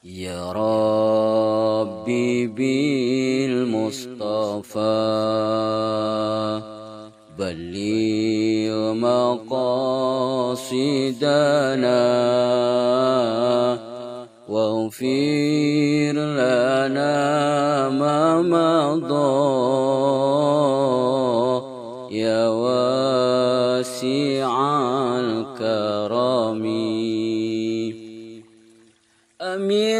يا ربي بالمصطفى بلغ مقاصدنا واغفر لنا ما مضى يا واسع الكرم. أمن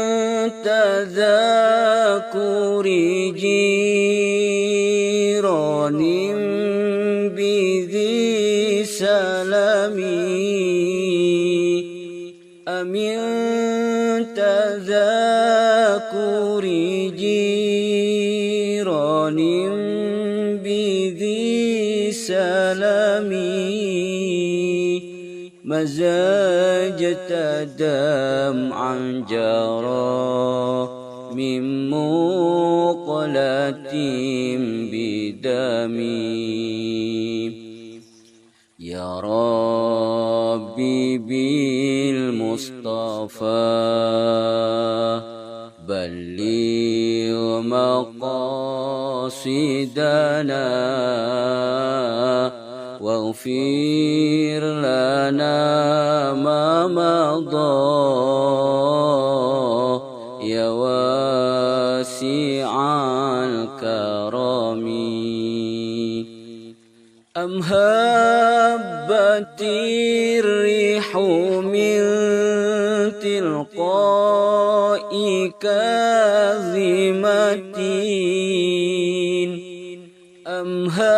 تذاكر جيران بذي سلام أمن تذاكر جيران بذي سلام مزاجت دمعا جرى من مقلة بدمي. يا ربي بالمصطفى بلغ مقاصدنا واغفر لنا ما مضى يا واسع الكرم. أم هبت الريح من تلقاء كاظمة أم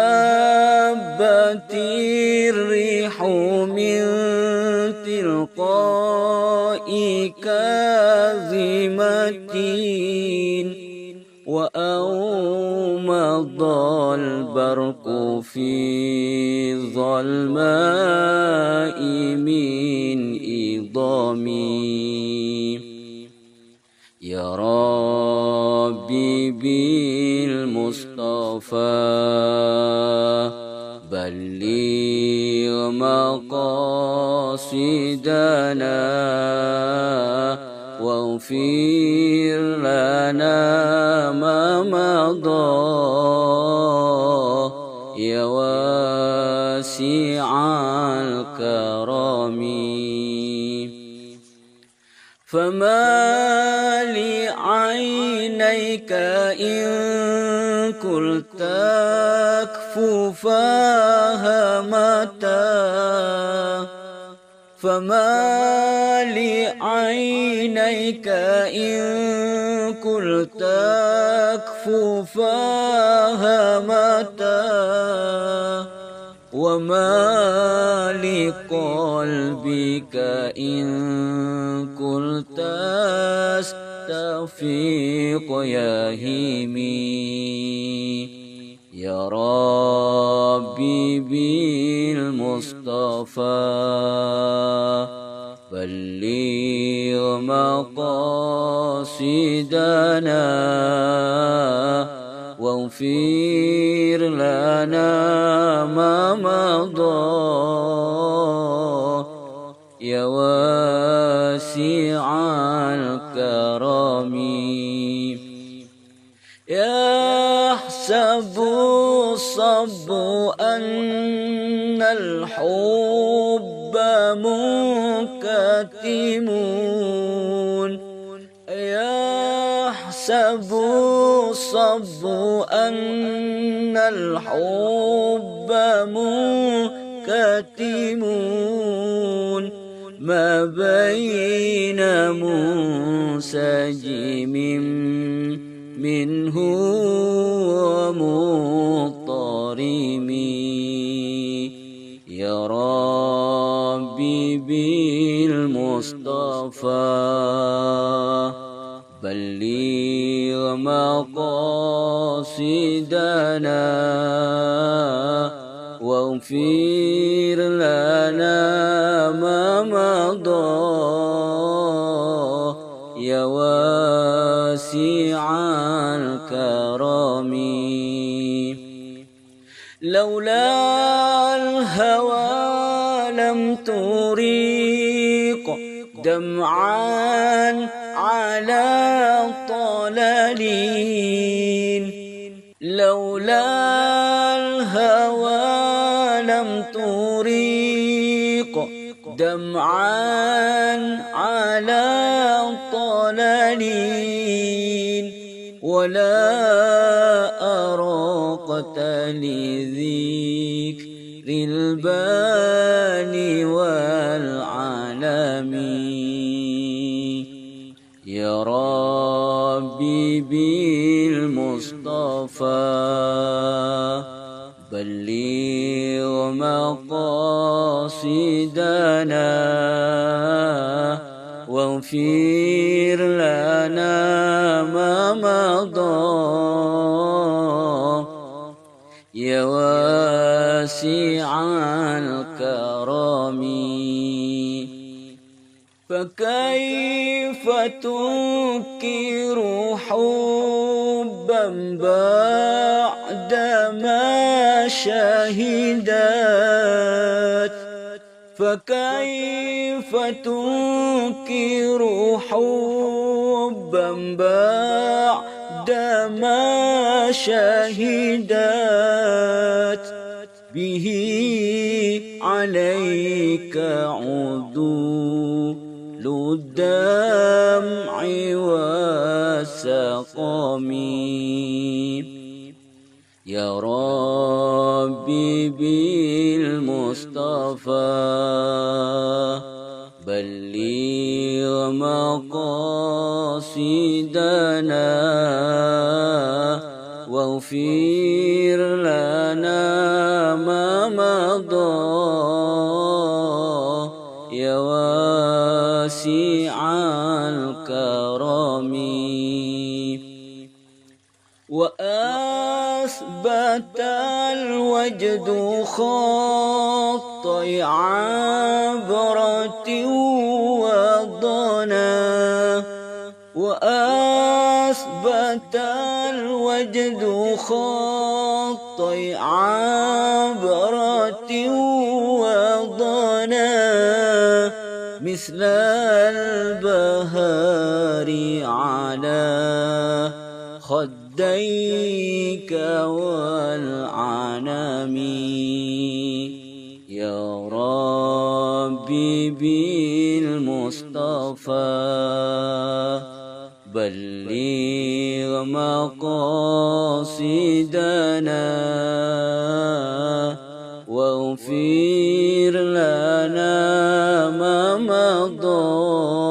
هبت الريح من تلقاء كاظمة وأومض البرق في الظلماء من إضامي. يا ربي بالمصطفى بلغ مقاصدنا واغفر لنا ما مضى يا واسع الكرم. فما لعينيك إن قلت أكففاها متى فما لعينيك إن قلت أكففاها متى وما لقلبك إن قلت أستفيق يهيمي. يا ربي بالمصطفى بلغ مقاصدنا واغفر لنا ما مضى يا واسع الكرم. يحسب الصب أن الحب منكتم يحسب الصب أن الحب منكتم ما بين منسجم منه ومضطرم. يا ربي بالمصطفى بلغ مقاصدنا واغفر لنا ما مضى يا واسع الكرم. لولا الهوى لم تريق دمعا على طلالين لولا الهوى لم تريق دمعا على طلالين ولا أراقت لذكر الباني والعالم يا ربي بالمصطفى بلغ مقاصدنا واغفر لنا ما مضى يا واسع الكرم فكيف تنكر حبا بعدما شهدت فكيف تنكر حبا بعدما شهدت به عليك عدول الدمع والسقم يا ربي بالمصطفى بلغ مقاصدنا واغفر لنا ما مضى يا واسع الكرم وأثبت الوجد خطي عبرة وضنا وأثبت الوجد خطي عبرة وضنا مثل البهار على خديك والعنم يا ربي بالمصطفى بلغ مقاصدنا واغفر لنا ما مضى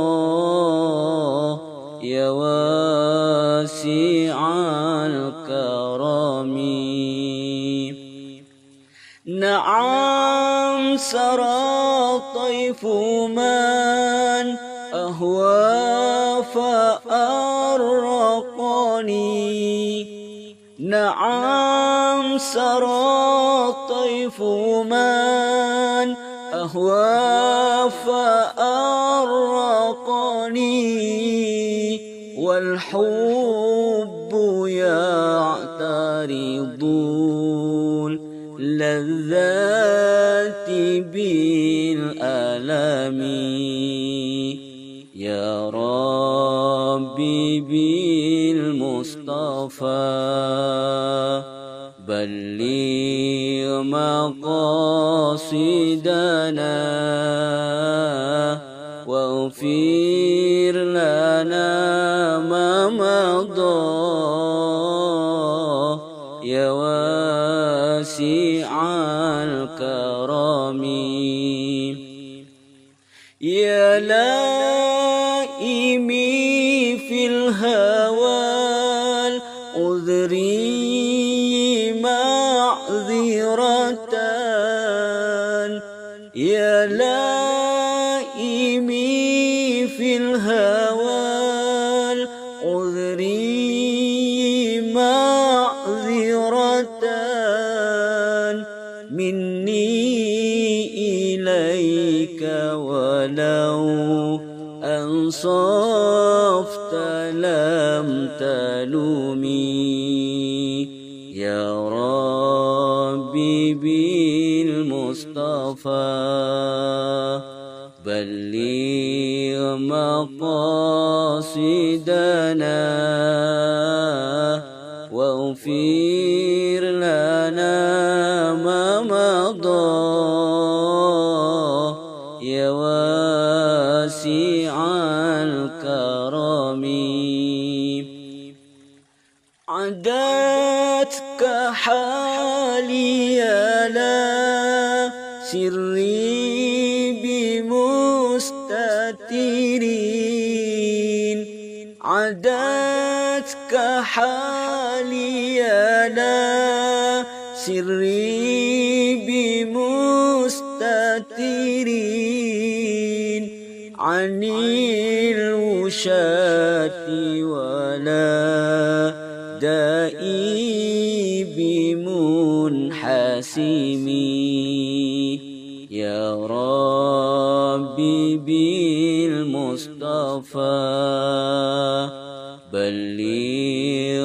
يا واسع الكرم نعم سرى طيف من أهوى فأرقني نعم سرى طيف من أهوى فأرقني والحب يعترض اللذات بالألم يا ربي بالمصطفى بلغ مقاصدنا واغفر لنا ما مضى يا واسع الكرم يا لائمي في الهوى العذري معذرة يا لائمي في الهوى العذري معذرة مني إليك ولو أنصفت لم تلومي يا ربي بالمصطفى بلغ مقاصدنا واغفر لنا ما مضى يا واسع الكرم. عدتك حالي لا سري بمستترين، عدتك حالي لا سري بمستترين، عن الوشاة ولا دائي بمنحسم. يا ربي بالمصطفى بلغ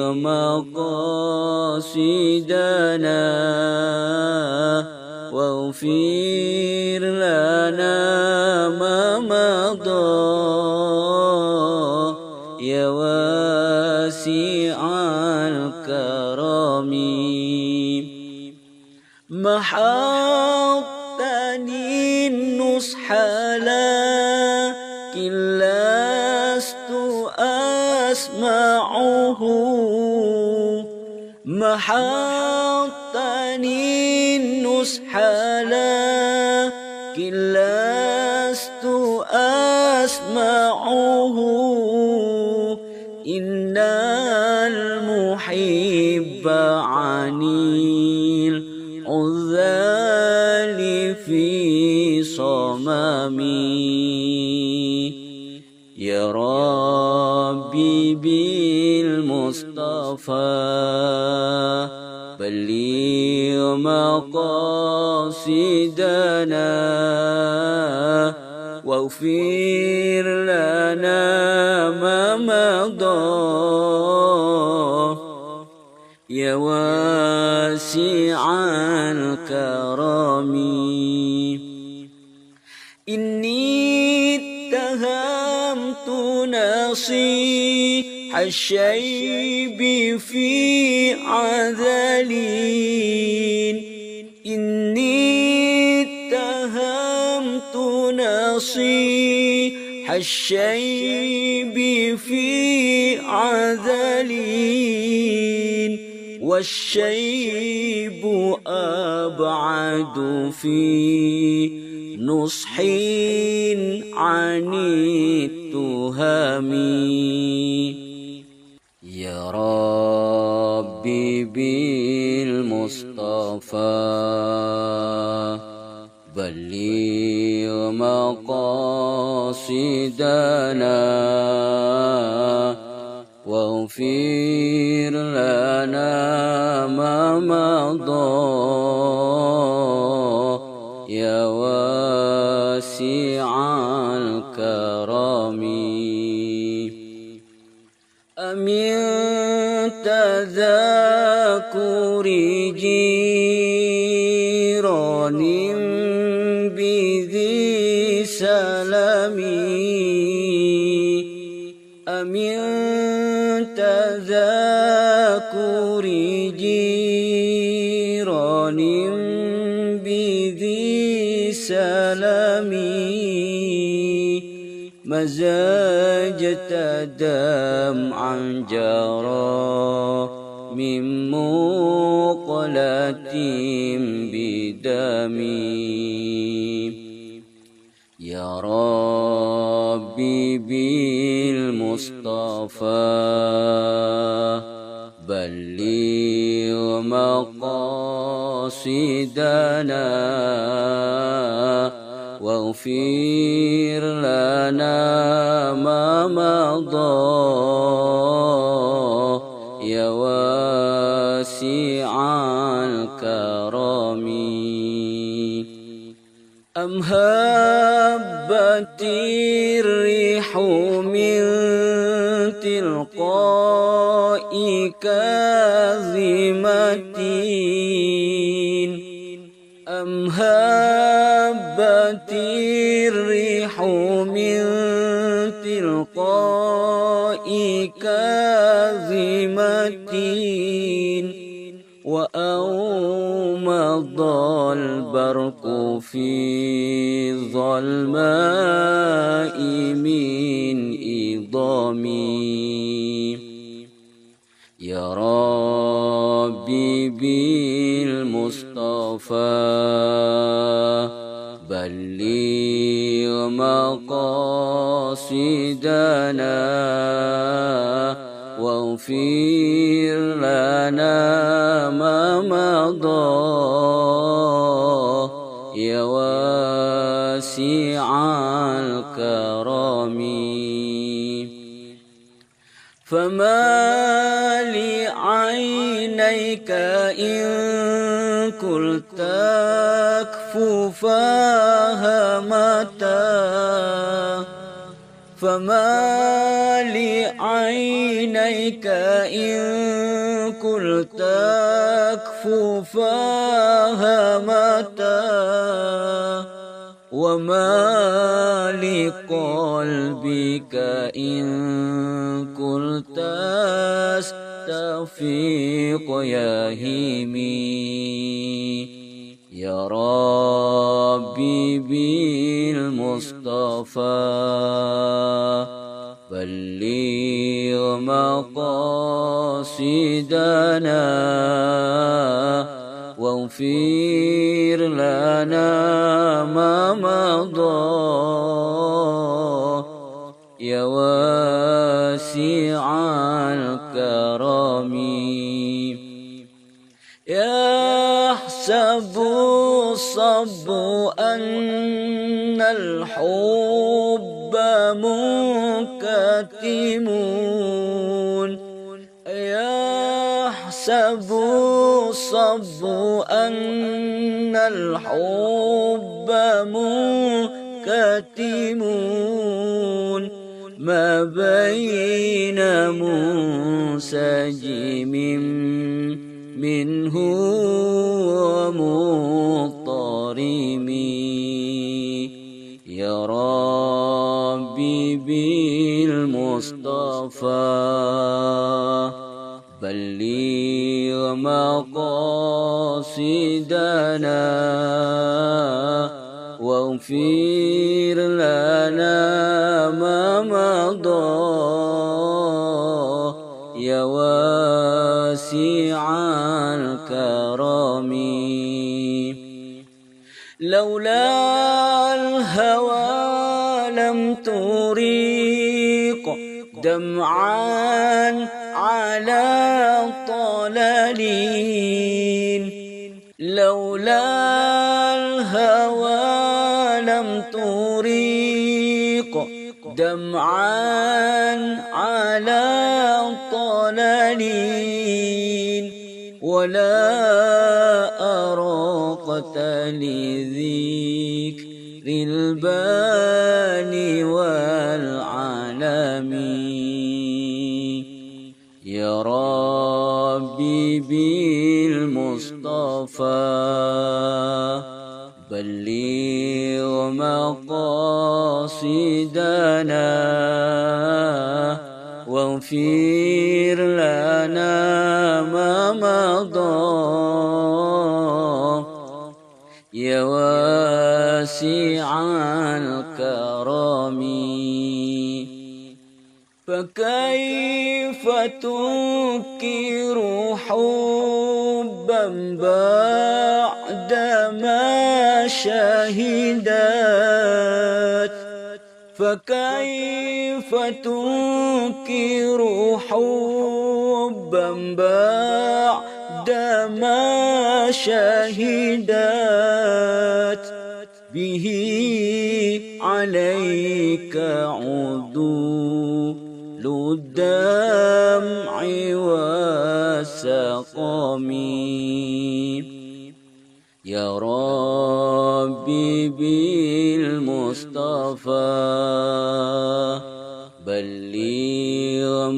مقاصدنا واغفر لنا ما مضى يا واسع الكرم. محوتني النصح لكن لست أسمعه، محوتني النصح لكن لست أسمعه، إن المحب عن العذال في صممي. يا ربي بالمصطفى بلغ مقاصدنا واغفر لنا ما مضى يا واسع الكرم. إني اتهمت نصيح الشيب في عذلين، إني اتهمت نصيح الشيب في عذلين، والشيب أبعد في نصح عن التهم. يا ربي بالمصطفى بلغ مقاصدنا واغفر لنا ما مضى يا واسع الكرم. أمن تذاكر جيران بذي سلم، أمن تذاكر جيران بذي سلم، مزاجة دمعا جرى من مقلة بدمي. يا ربي بالمصطفى بلغ مقاصدنا واغفر لنا ما مضى يا واسع الكرم. أم هبت الريح من تلقاء كاظمة، أم هبت الريح من كاظمة وأومض البرق في ظلماء من إضامي يا ربي بالمصطفى بلغ مقاصدنا واغفر لنا ما مضى يا واسع الكرم فما لعينيك إن قلت أكففاها متى فما لعينيك إن قلت أكففاها متى وما لقلبك إن قلت استفيق يا هيمي يا ربي بالمصطفى بلغ مقاصدنا واغفر لنا ما مضى يا واسع الكرم يحسب الصب أن الحب منكتم يحسب الصب أن الحب منكتم ما بين منسجم منه ومضطرم يا ربي بالمصطفى بلغ مقاصدنا واغفر لنا ما مضى يا واسع الكرم لولا الهوى لم تريق دمعا على طلالين لولا الهوى لم تريق دمعا على طلالين ولا أراقت لذكر الباني والعالمين يا ربي بالمصطفى بلغ مقاصدنا واغفر لنا ما مضى يا واسع الكرم فكيف تنكر حبا بعدما شهدت فكيف تنكر حبا بعدما شهدت به عليك عدول الدمع والسقم يا ربي بالمصطفى بلغ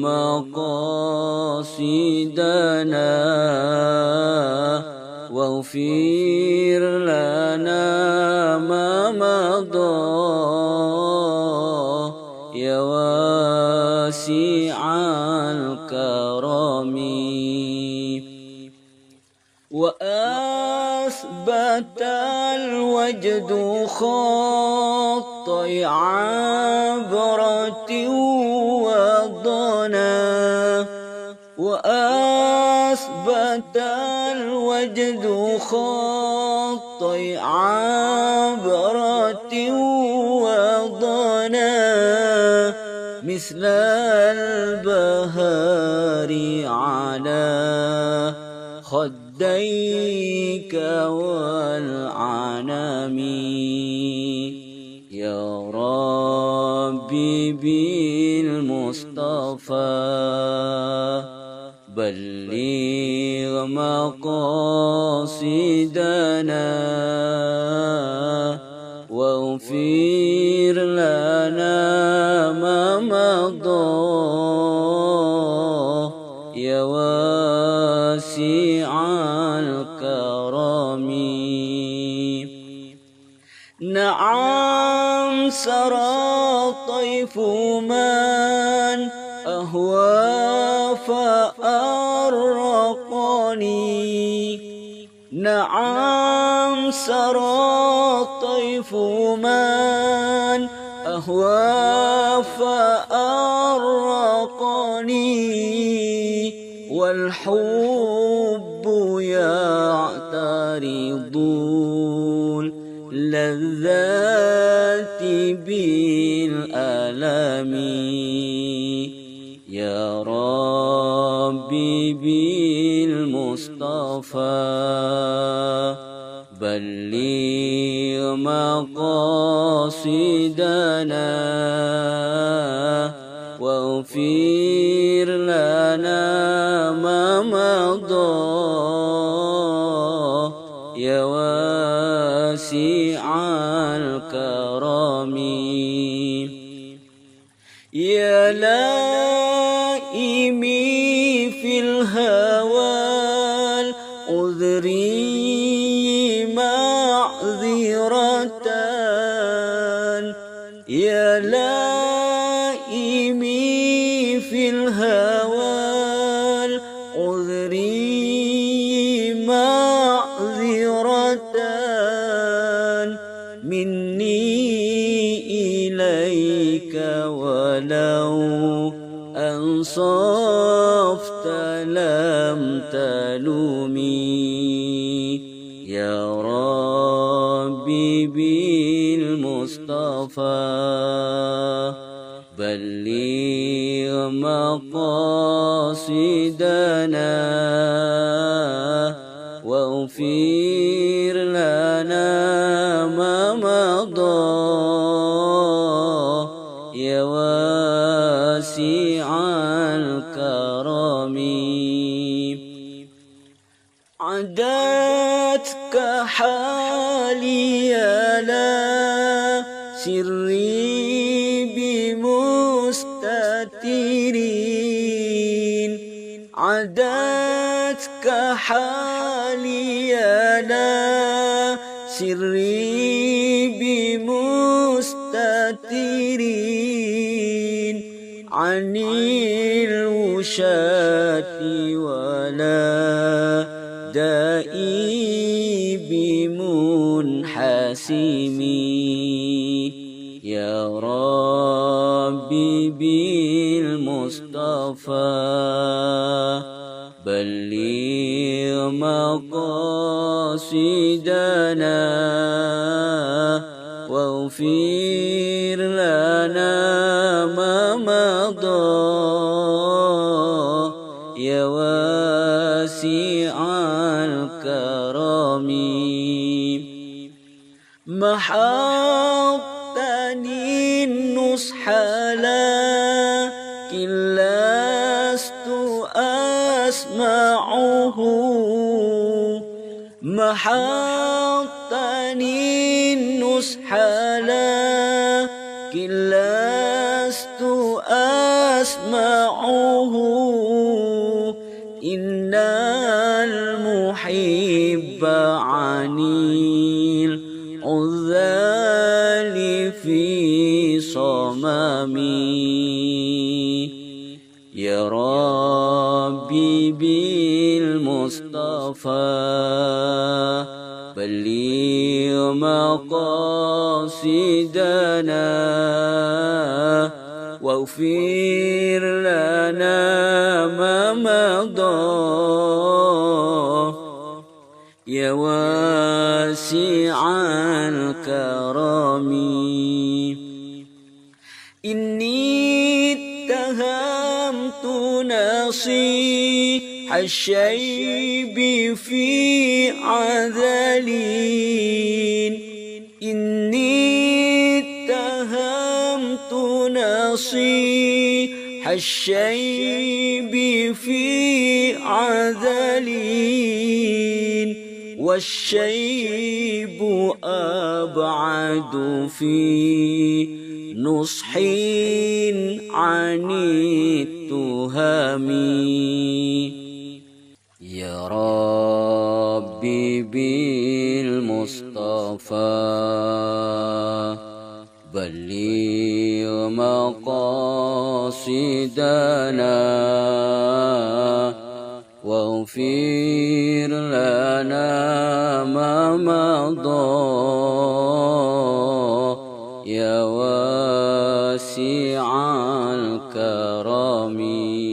مقاصدنا واغفر لنا ما مضى يا واسع الكرم وأثبت الوجد خطي عبرة وضنا وأثبت الوجد خطي عبرة وضنا مثل البهار على خديك والعنم يا ربي بالمصطفى بلغ مقاصدنا واغفر لنا ما مضى يا واسع الكرم نعم سرى طيف من أهوى فأرقني نعم سرى طيف من أهوى فأرقني والحب يعترض اللذات بالألم يا ربي بالمصطفى بلغ مقاصدنا واغفر لنا ما مضى يا واسع الكرم يا لائمي في الهوى العذري معذرة يا لائمي في الهوى العذري معذرة مني إليك ولو أنصفت لم تلومي يا ربي بالمصطفى بلغ مقاصدنا واغفر لنا ما مضى يا واسع الكرم عدتك حالي لا سري بمستترين عدتك حالي لا سري بمستترين عن الوشاة ولا دائي بمنحسمي يا ربي بالمصطفى بلغ مقاصدنا واغفر لنا ما مضى يا واسع الكرم محقتني النصح لكن لست أسمعه محقتني النصح لكن لست أسمعه إن المحب عن العذال في صممي يا ربي بالمصطفى بلغ مقاصدنا واغفر لنا ما مضى يا واسع الكرم. إني اتهمت نصيح الشيب في عذلين. إني اتهمت نصيح الشيب في عذلين والشيب أبعد في نصح عن التهم. يا ربي بالمصطفى بلغ مقاصدنا واغفر لنا ما مضى يا واسع الكرم.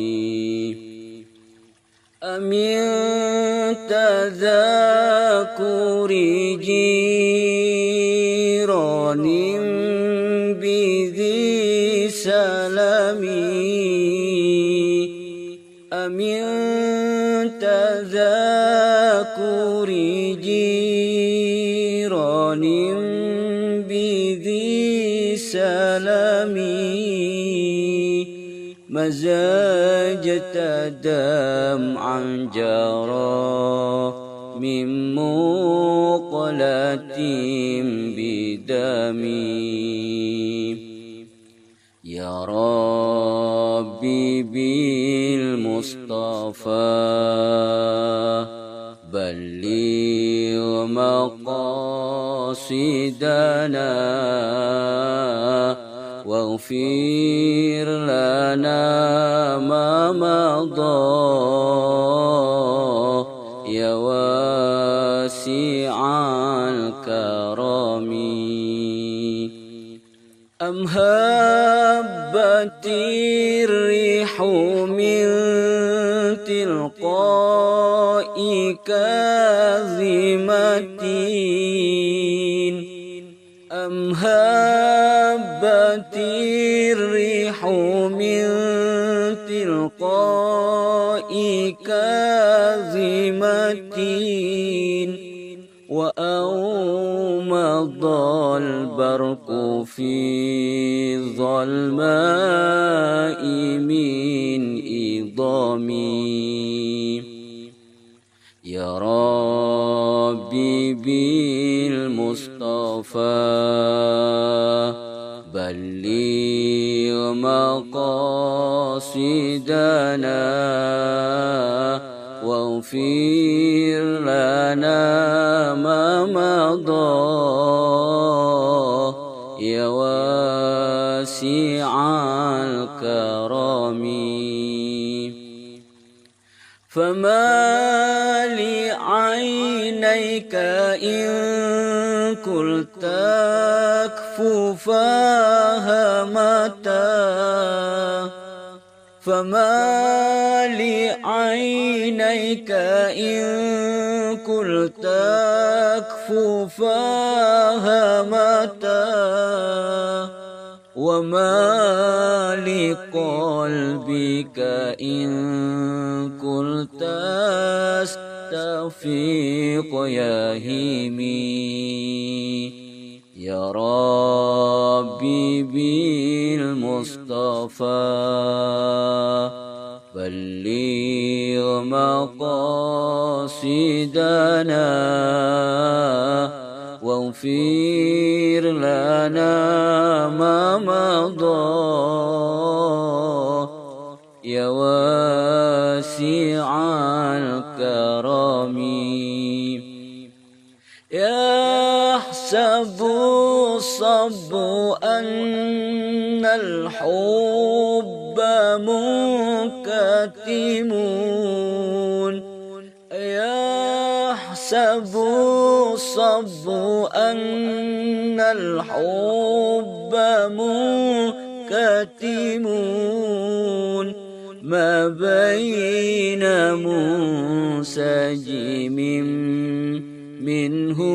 أمن تذاكر جيران بذي سلم. أمن تذاكر جيران بذي سلم مزاجة دمعا جرى من مقلة بدمي. يا ربي بالمصطفى بلغ مقاصدنا واغفر لنا ما مضى يا واسع الكرم. أم هبت الريح من تلقاء كاظمة. أم هبت الريح من تلقاء كاظمة وأومض البرق في الظلماء من إضامي. يا ربي بالمصطفى بلغ مقاصدنا واغفر لنا ما مضى يا واسع الكرم. فما لعينيك إن قلت أكففاها متى. فما لعينيك إن قلت أكففاها متى. وما لقلبك إن قلت أستفيق يا هيمي. يا ربي بالمصطفى بلغ مقاصدنا واغفر لنا ما مضى يا واسع الكرم. يحسب الصب أن الحب منكتمون يحسب الصب أن الحب منكتمون ما بين منسجم منه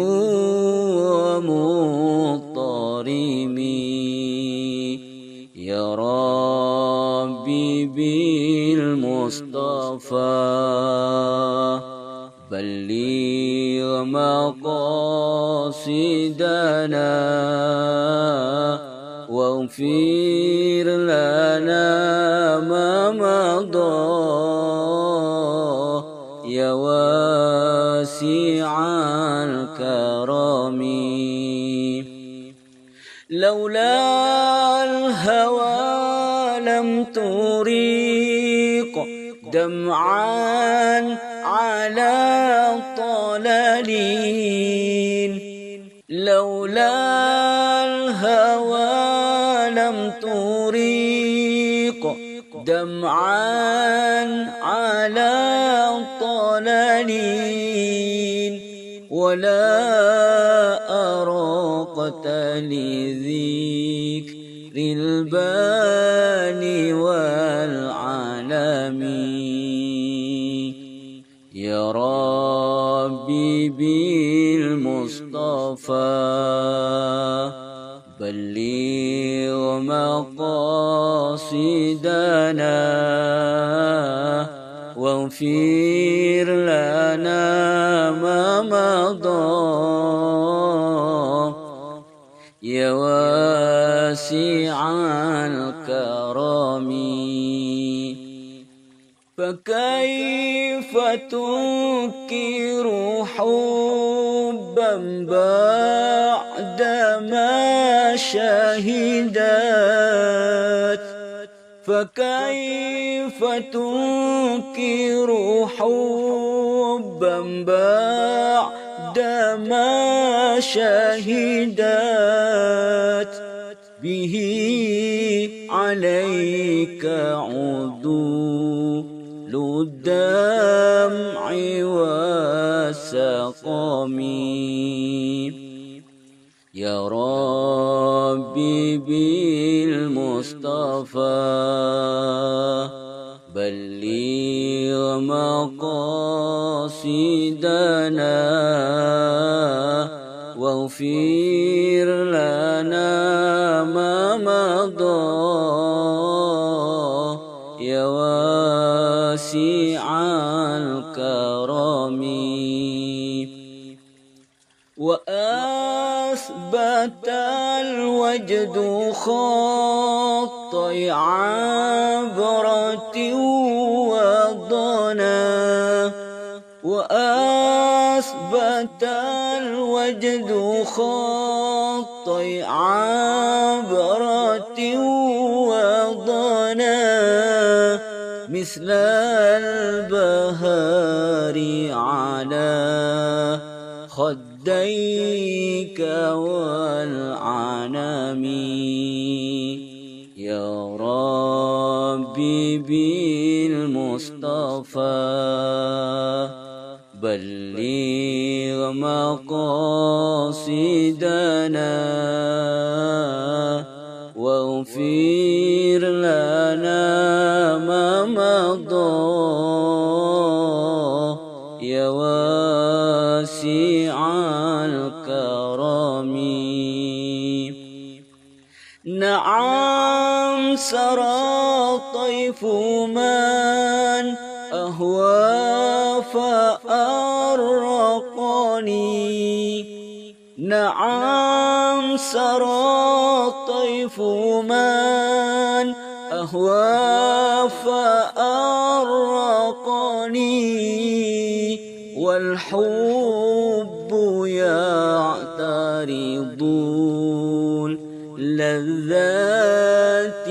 ومضطرم يا ربي بالمصطفى بلغ مقاصدنا واغفر لنا ما مضى يا واسع الكرم لولا الهوى لم تريق دمعا على طلالين لولا الهوى لم تريق دمعا على طلالين ولا أراقت لذكر الباني والعالم يا ربي بالمصطفى بلغ مقاصدنا واغفر لنا ما مضى يا واسع الكرم فكيف تنكر حبا بعدما شهدت فكيف تنكر حبا بعدما شهدت به عليك عدول الدمع والسقم يا ربي بالمصطفى بلغ مقاصدنا واغفر لنا ما مضى يا واسع الكرم وأثبت الوجد خطي عبرة وضنا وأثبت الوجد خطي عبرة وضنا مثل البهار على خديك والعنم يا ربي بالمصطفى بلغ مقاصدنا واغفر لنا ما مضى يا واسع الكرم نعم سرى طيف من أهوى فأرقني نعم سرى طيف من أهوى فأرقني والحب يعترض اللذات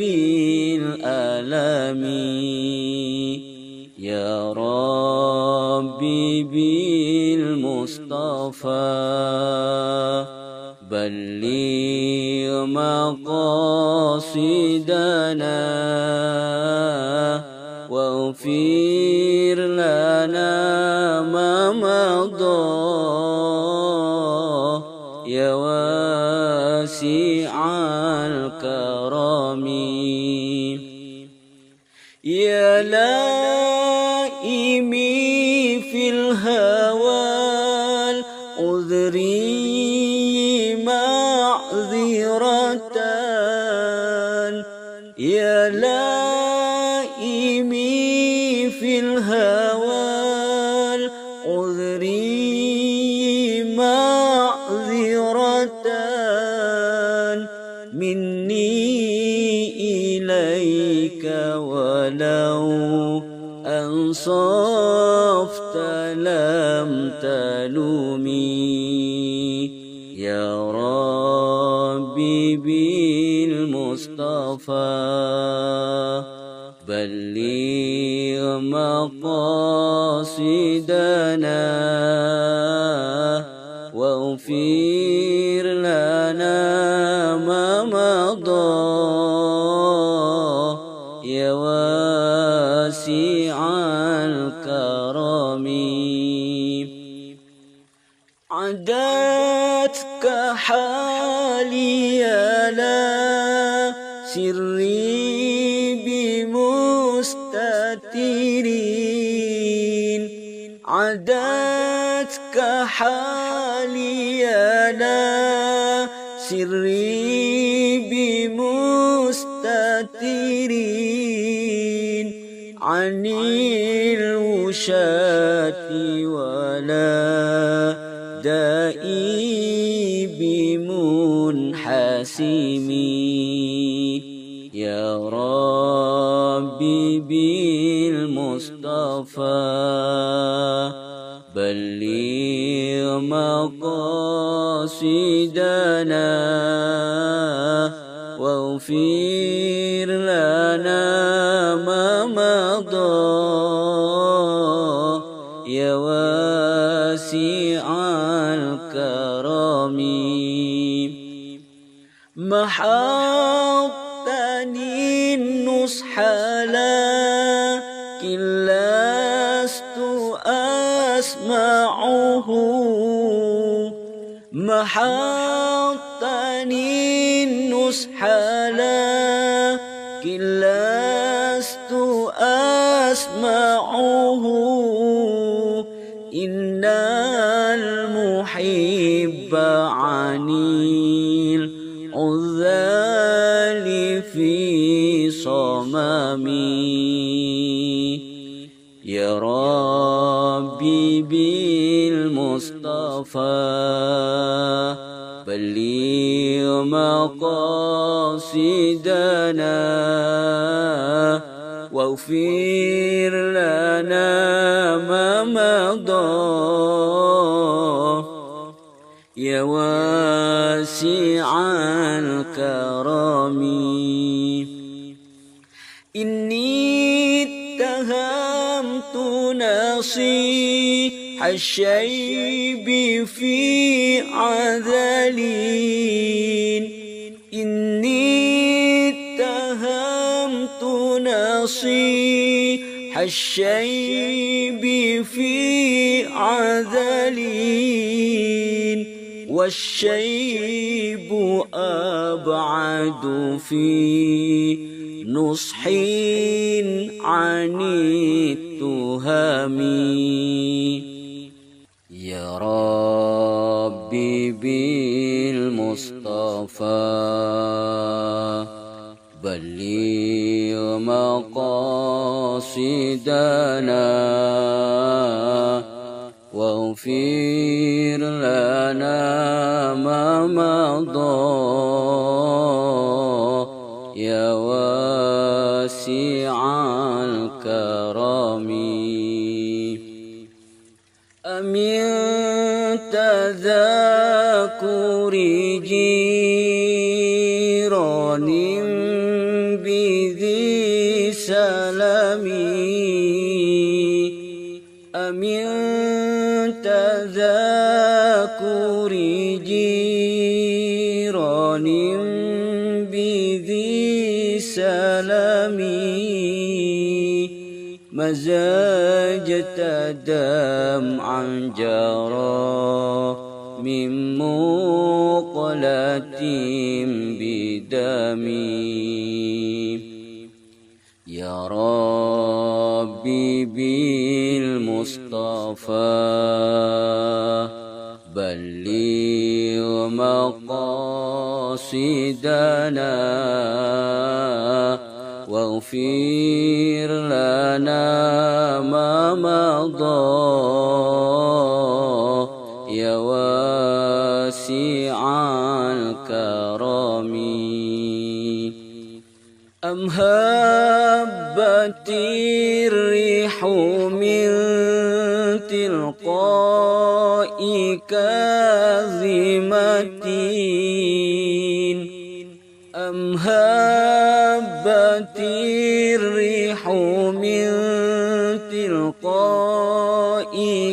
بالألم يا ربي بالمصطفى بلغ مقاصدنا واغفر لنا ما مضى يا واسع الكرم يا لائمي في الهوى العذري معذرة يا لائمي في الهوى العذري معذرة مني إليك ولو أنصفت لم تلومي يا ربي بالمصطفى بلغ مقاصدنا واغفر لنا ما مضى يا واسع الكرم عدتك حالي لا سري بمستترين عدتك حالي لا سري بمستترين عن الوشاة ولا دائي بمنحسمين يا ربي بالمصطفى بلغ مقاصدنا واغفر لنا ما مضى يا واسع الكرم محوتني النصح لكن لست أسمعه محوتني النصح لكن لست أسمعه إن المحب عن العذال في صممي يا ربي بالمصطفى بلغ مقاصدنا واغفر لنا ما مضى يا واسع الكرم إني اتهمت نصيح الشيب في عذلين إني اتهمت نصيح الشيب في عذلين والشيب أبعد في نصح عن التهم يا ربي بالمصطفى بلغ مقاصدنا واغفر لنا ما مضى يا واسع الكرم أمن تذاكر جيران بذي سلمي أمن تذاكر جيران بذي سلامي مزجت دمعا جرى من مقلة بدمي يا ربي بالمصطفى بلغ مقاصدنا واغفر لنا ما مضى يا واسع الكرم أم هبت الريح من تلقاء كاظمة أم هبت الريح من تلقاء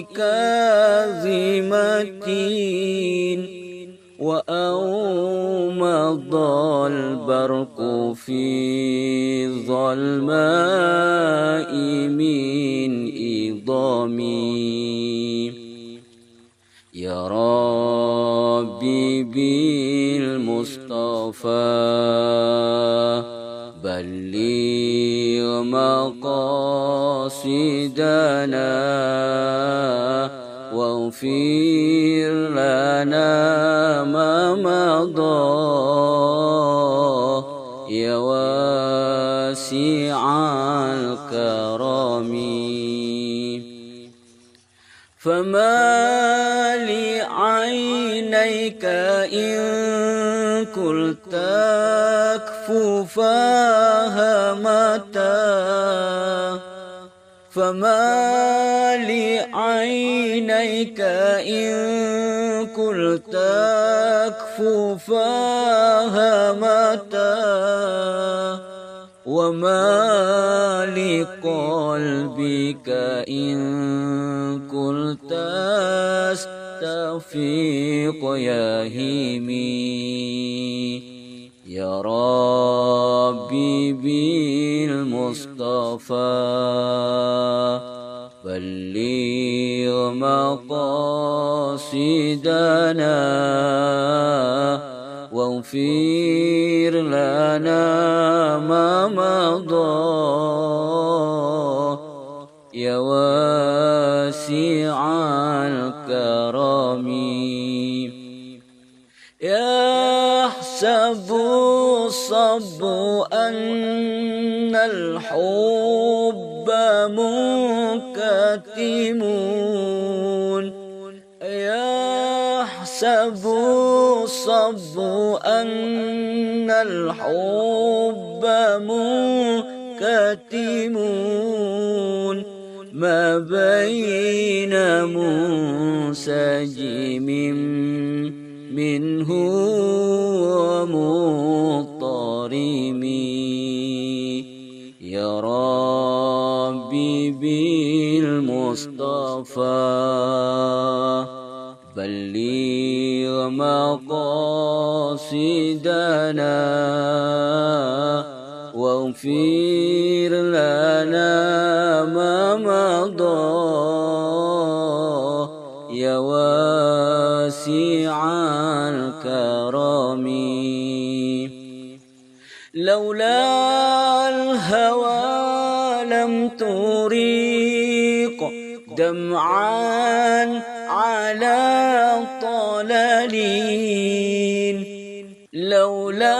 كاظمة وأومض البرق في الظلماء من إضامي يا ربي بالمصطفى بلغ مقاصدنا واغفر لنا ما مضى يا واسع الكرم فما لعينيك إن قلت أكففاها متى فما لعينيك إن قلت أكففاها متى وما لقلبك إن قلت أستفيق يهيمي يا ربي بالمصطفى بلغ مقاصدنا واغفر لنا ما مضى يا واسع الكرم يحسب الصب أن الحب منكتم يحسب الصب أن الحب منكتم ما بين منسجم منه ومضطرم يا ربي بالمصطفى بلغ مقاصدنا واغفر لنا ما مضى يا واسع الكرم لولا الهوى لم تريق دمعا على طلالين لولا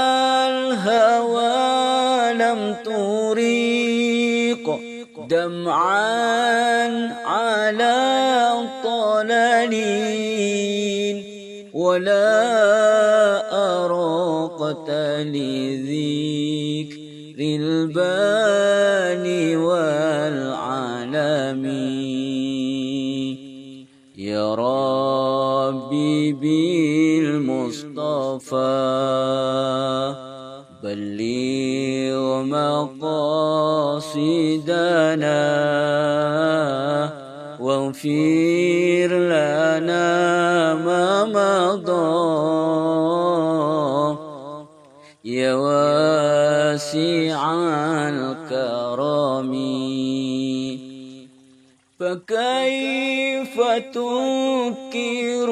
الهوى لم تريق دمعا على طلالين ولا أراقت لذكر الباني والعالم يا ربي بالمصطفى بلغ مقاصدنا واغفر لنا ما مضى واسع الكرم. فكيف تنكر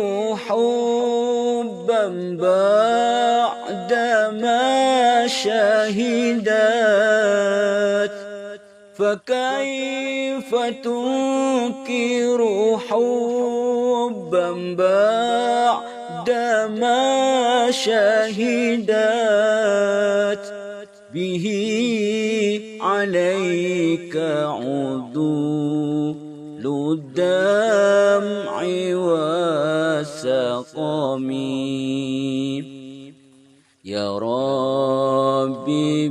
حبا بعدما شهدت؟ فكيف تنكر حبا بعدما شهدت؟ به عليك عدول الدمع والسقم. يا ربي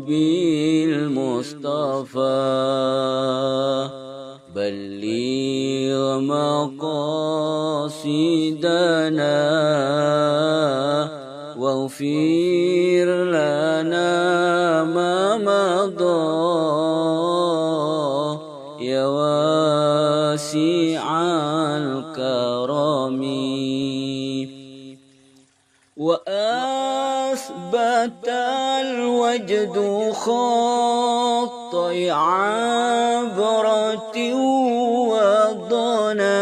بالمصطفى بلغ مقاصدنا واغفر لنا ما مضى يا واسع الكرم. وأثبت الوجد خطي عبرة وضنا.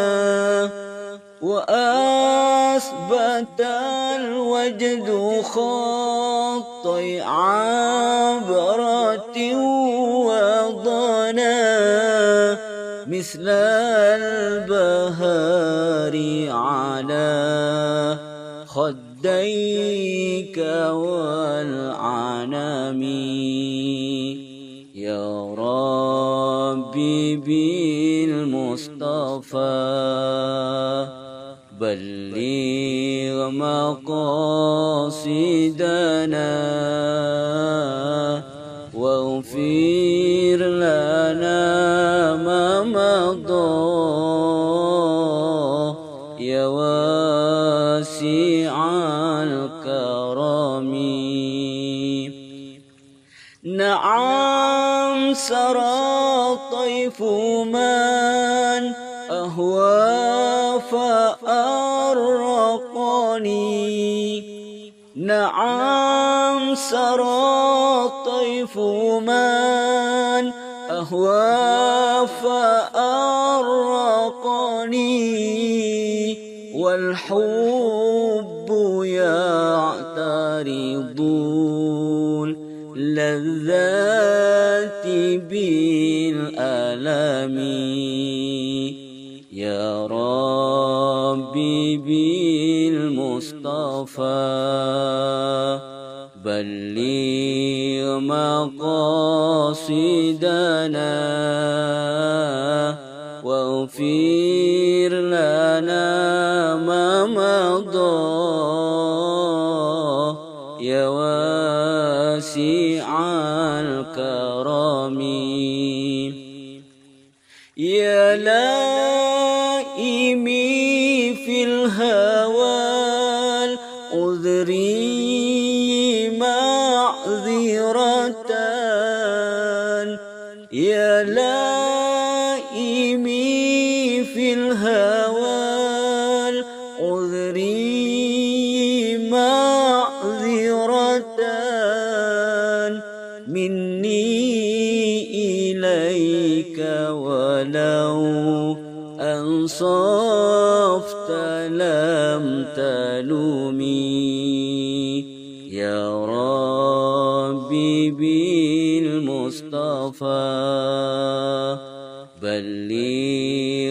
وأثبت الوجد خطي عبرة وضنا مثل البهار على خديك والعنم. يا ربي بالمصطفى بلغ مقاصدنا واغفر لنا ما مضى يا واسع الكرم. نعم سرى طيف من أهوى فأرقني. نعم سرى طيف من أهوى فأرقني والحب يعترض اللذات بالألم. يا ربي بالمصطفى بلغ مقاصدنا واغفر لنا ما مضى يا واسع الكرم. يا لائمي في الهوى العذري معذرة. يا لائمي في الهوى العذري معذرة مني إليك ولو أنصفت لم تلومي. يا ربي بالمصطفى بلغ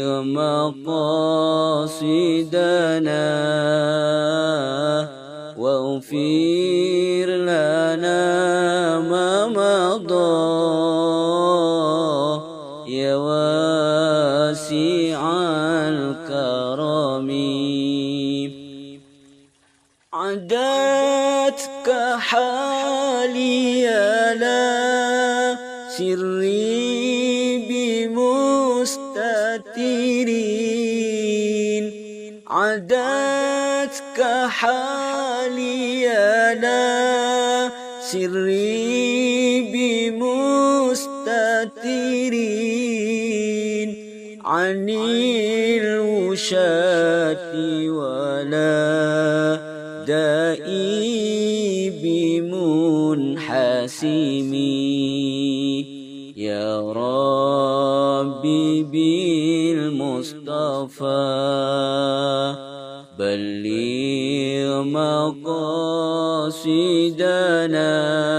مقاصدنا واغفر لنا ما مضى يا واسع الكرم. عدتك حالي لا سري بمستترين. عدتك حالي لا سري بمستترين عن الوشاة ولا دائي بمنحسمين. بالمصطفى بلغ مقاصدنا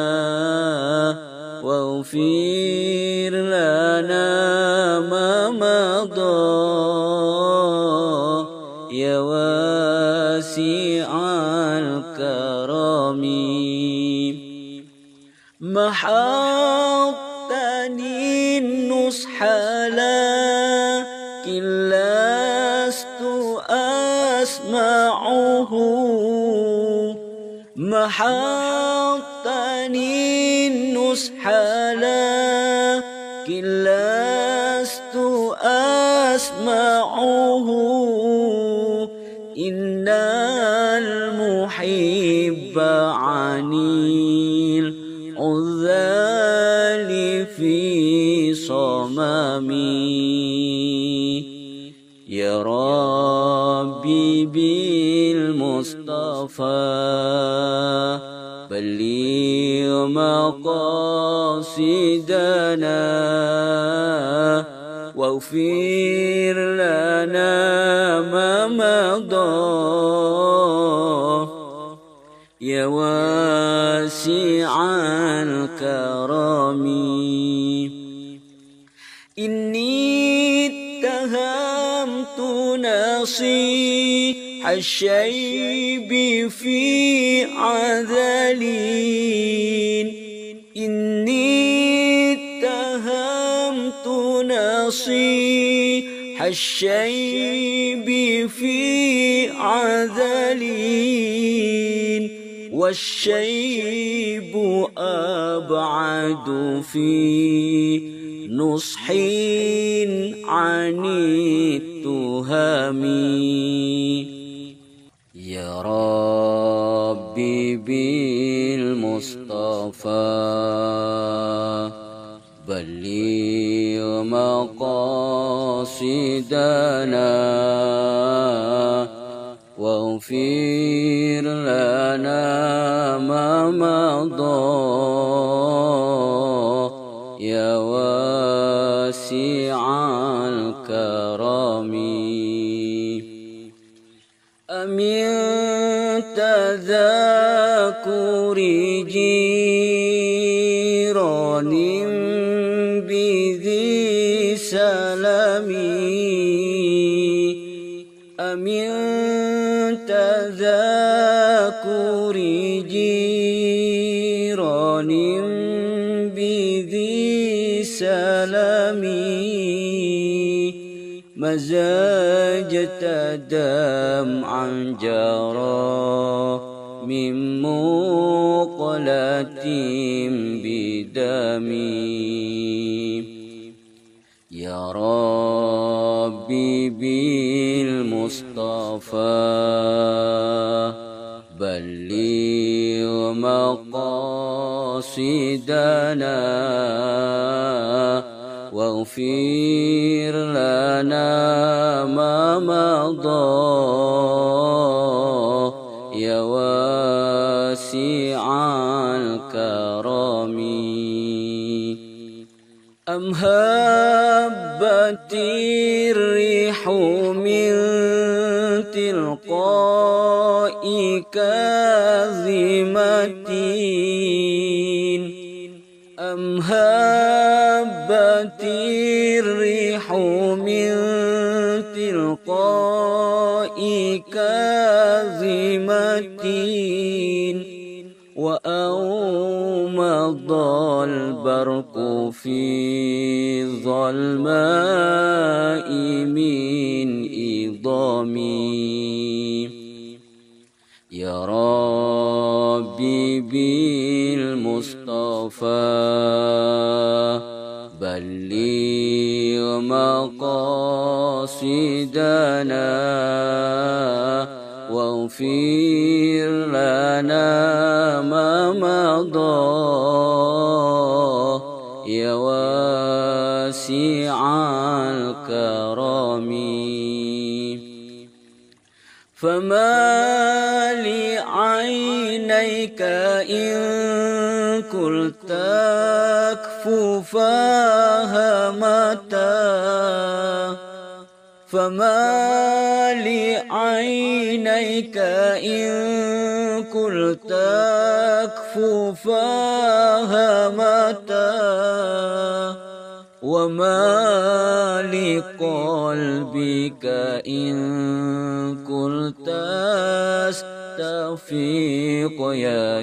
واغفر لنا ما مضى يا واسع الكرم محوتني النصح لكن لست أسمعه محوتني النصح لكن لست أسمعه إن المحب عني العذال في صممي يا ربي بالمصطفى بلغ مقاصدنا واغفر لنا ما مضى يا واسع الكرم إني اتهمت نصيح الشيب في عذلين إني اتهمت نصيح الشيب في عذلين والشيب أبعد في نصح عن التهم يا ربي بالمصطفى بلغ مقاصدنا واغفر لنا ما مضى يا واسع الكرم أمن تذاكر جيران بذي سلم أمن تذاكر جيران بذي سلم مزاجة دمعا جرى من مقلة بدمي يا ربي بالمصطفى بلغ مقاصدنا واغفر لنا ما مضى يا واسع الكرم أم هبت الريح من تلقاء كاظمة أم هبت الريح من تلقاء كاظمة وأومض البرق في الظلماء من إضامي يا ربي بالمصطفى بلغ مقاصدنا واغفر لنا ما مضى يا واسع الكرم فما لعينيك إن قلت تكفو فهمتا فما لعينيك إن قلت أكففاها متى وما لقلبك إن قلت استفيق يا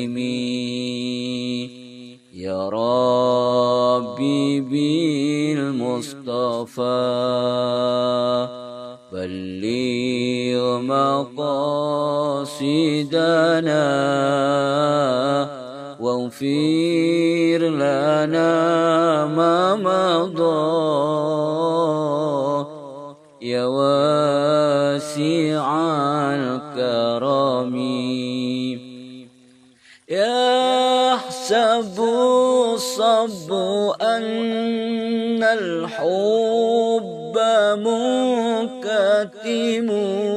هيمي يا ربي بالمصطفى بلغ مقاصدنا واغفر لنا ما مضى يا واسع الكرم يحسب الصب أن الحب منكتم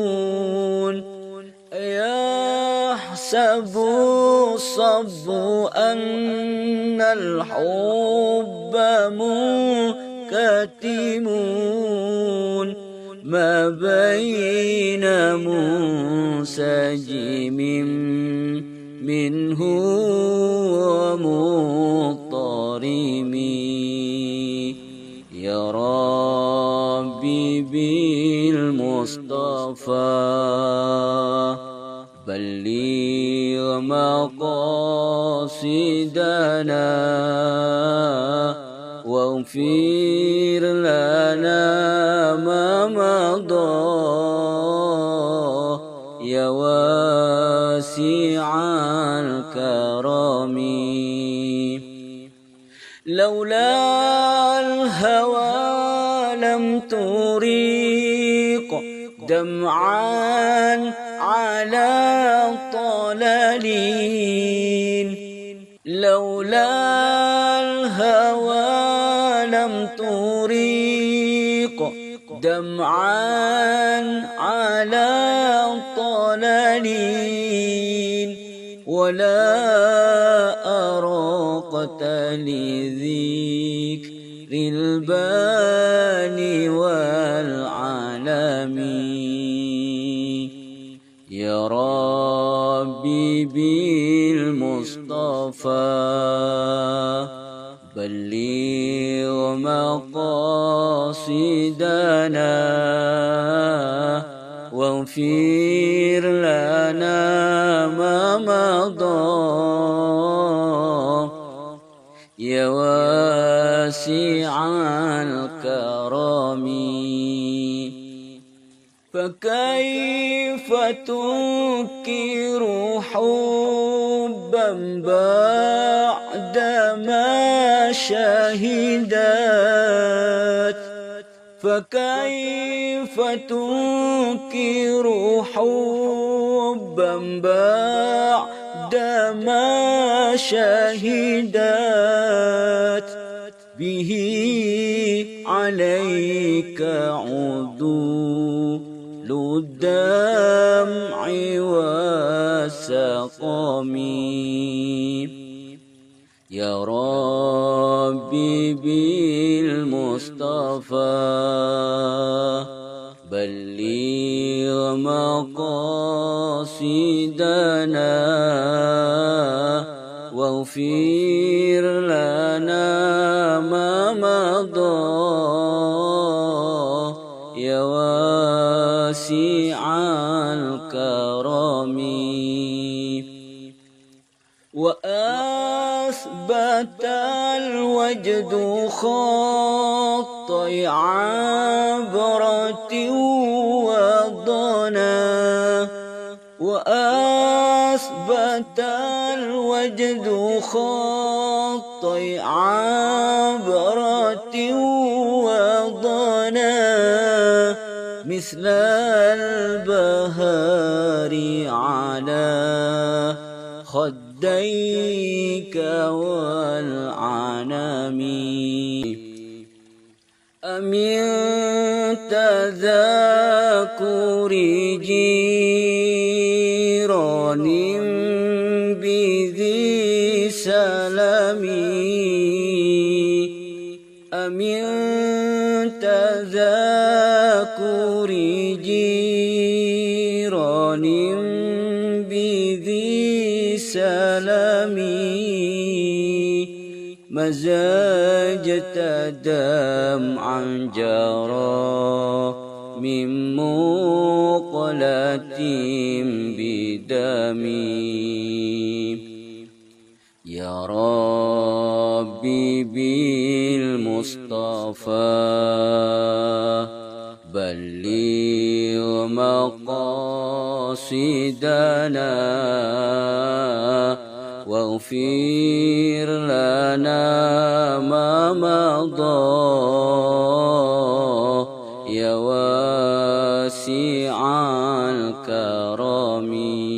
يحسب الصب أن الحب منكتم ما بين منسجم منه ومضطرم يا ربي بالمصطفى بلغ مقاصدنا واغفر لنا ما مضى يا واسع الكرم لولا الهوى لم تريق دمعا على طلالين لولا الهوى لم تريق دمعا على طلالين ولا أراقت لذكر الباني والعالمين يا ربي بالمصطفى بلغ مقاصدنا واغفر لنا ما مضى يا واسع الكرم فكيف تنكر حبا بعدما شهدت فكيف تنكر حبا بعدما شهدت به عليك عدول الدمع والسقم يا ربي بالمصطفى بلغ مقاصدنا واغفر لنا ما مضى يا واسع الكرم وأثبت الوجد خطي عبرة وضنا وأثبت الوجد خطي عبرة وضنا مثل البهار على خديك والعنم أمن تذاكر جيران بذي سلم أمن تذاكر جيران بذي سلامي مزاجة دمعا جرى من مقلة بدمي يا ربي بالمصطفى بلغ مقاصدنا واغفر لنا ما مضى يا واسع الكرم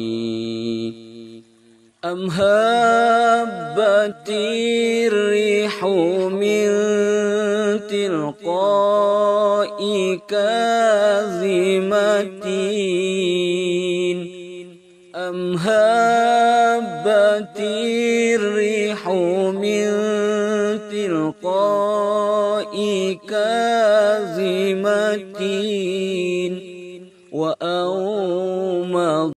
أم هبت الريح من تلقاء كاظمة أم هبت الريح من تلقاء كاظمة وأومض